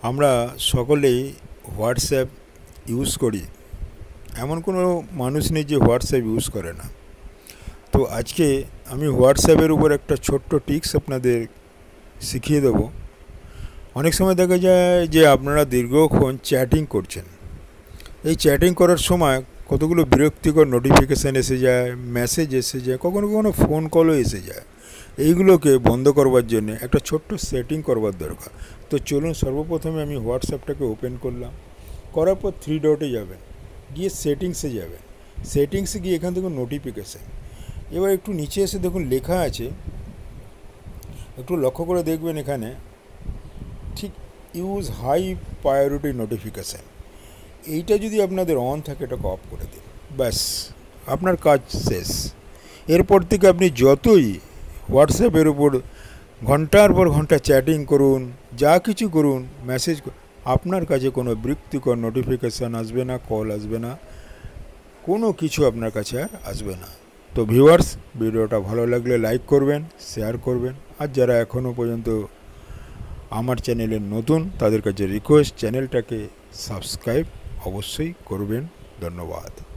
আমরা সকলেই WhatsApp use করি, এমন কোনো মানুষ নেই যে হোয়াটসঅ্যাপ ইউজ করে না। তো আজকে আমি হোয়াটসঅ্যাপের উপর একটা ছোট্ট টিপস আপনাদের শিখিয়ে দেব। অনেক সময় দেখা যায় যে আপনারা দীর্ঘক্ষণ চ্যাটিং করছেন। এই চ্যাটিং করার সময় কতগুলো বিরক্তিকর নোটিফিকেশান এসে যায়, মেসেজ এসে যায়, কখনো কখনো ফোন কলও এসে যায়। এইগুলোকে বন্ধ করবার জন্য একটা ছোট্ট সেটিং করবার দরকার। তো চলুন, সর্বপ্রথমে আমি হোয়াটসঅ্যাপটাকে ওপেন করলাম। করার পর 3 ডটে যাবেন, গিয়ে সেটিংসে যাবেন। সেটিংসে গিয়ে এখান থেকে নোটিফিকেশান, এবার একটু নিচে এসে দেখুন লেখা আছে, একটু লক্ষ্য করে দেখবেন এখানে ঠিক ইউজ হাই প্রায়োরিটি নোটিফিকেশান। এইটা যদি আপনাদের অন থাকে এটাকে অফ করে দিন, ব্যাস আপনার কাজ শেষ। এরপর থেকে আপনি যতই হোয়াটসঅ্যাপের উপর ঘন্টার পর ঘন্টা চ্যাটিং করুন, যা কিছু করুন, মেসেজ করুন, আপনার কাছে কোনো বিরক্তিকর নোটিফিকেশান আসবে না, কল আসবে না, কোনো কিছু আপনার কাছে আর আসবে না। তো ভিউয়ার্স, ভিডিওটা ভালো লাগলে লাইক করবেন, শেয়ার করবেন। আর যারা এখনও পর্যন্ত আমার চ্যানেলে নতুন, তাদের কাছে রিকোয়েস্ট, চ্যানেলটাকে সাবস্ক্রাইব অবশ্যই করবেন। ধন্যবাদ।